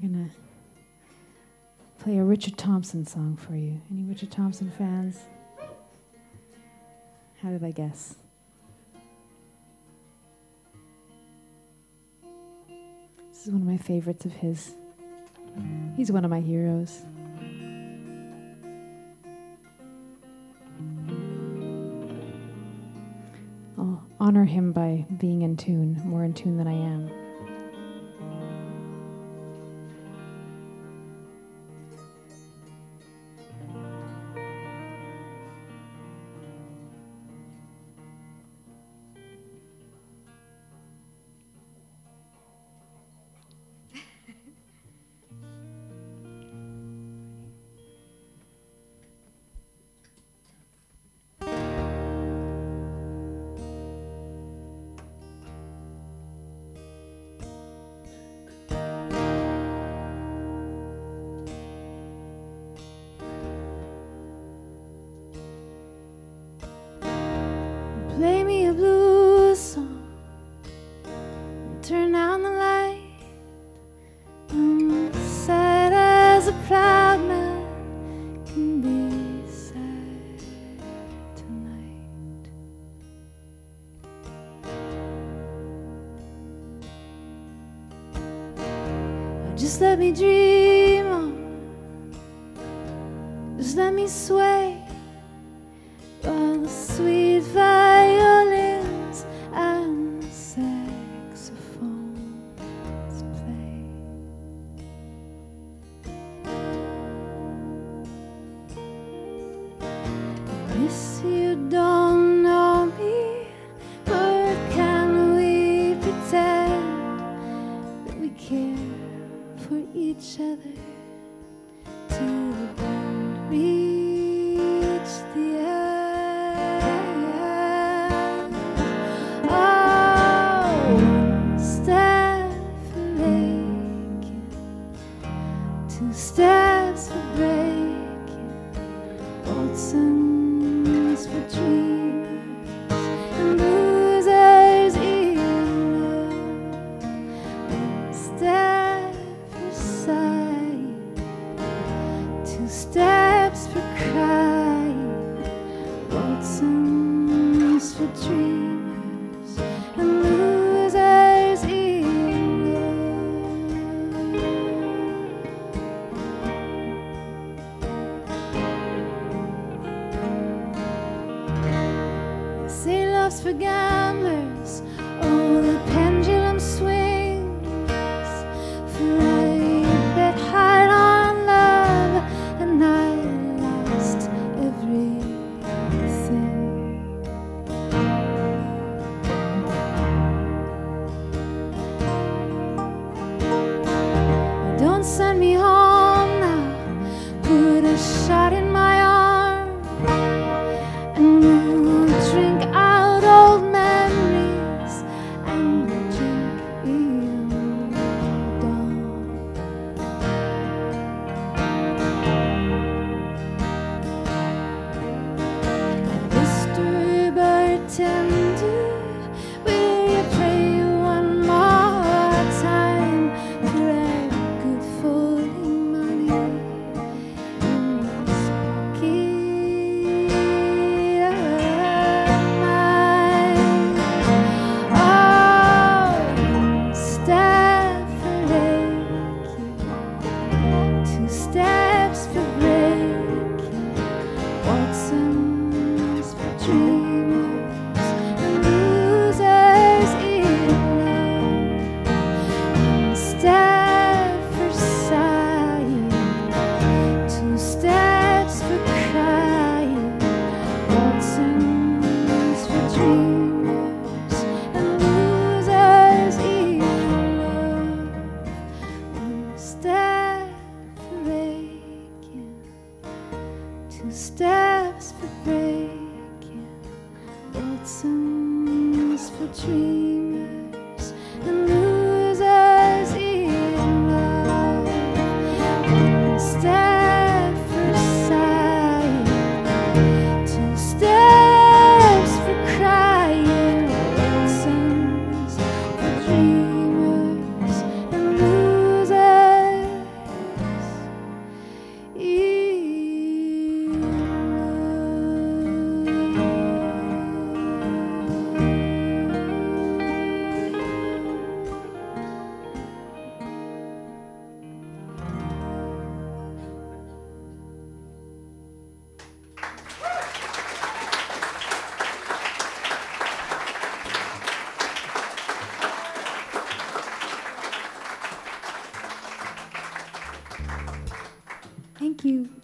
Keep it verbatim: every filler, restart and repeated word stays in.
gonna play a Richard Thompson song for you. Any Richard Thompson fans? How did I guess? This is one of my favorites of his. He's one of my heroes. I'll honor him by being in tune, more in tune than I am. Play me a blues song, turn down the light. I'm sad as a proud man can be sad tonight. Just let me dream on, just let me sway while the sweet violins and the saxophones play. Miss, you don't know me, but can we pretend that we care for each other till the band reach the end? Steps for breaking, waltzing for dreamers and losers in love. One step for sighing, two steps for crying, waltzing for dreamers and losers in for gamblers, oh, the pendulum swings. For I bet hard on love, and I lost everything. Don't send me home now, put a shot in my arm, and we'll drink out old memories and drink in dawn. Mister Bartender, will you play one more time for a good folding money in this pocket of mine? Oh, step for aching, two steps for breaking, waltzing's for dreamers and losers in love. One step for sighing, two steps for crying, waltzing's for dreamers and losers in love. One step for aching, two steps for breaking, waltzing's for dreamers and losers in love. One step for sighing, two steps for crying, waltzing's for dreamers and losers Thank you.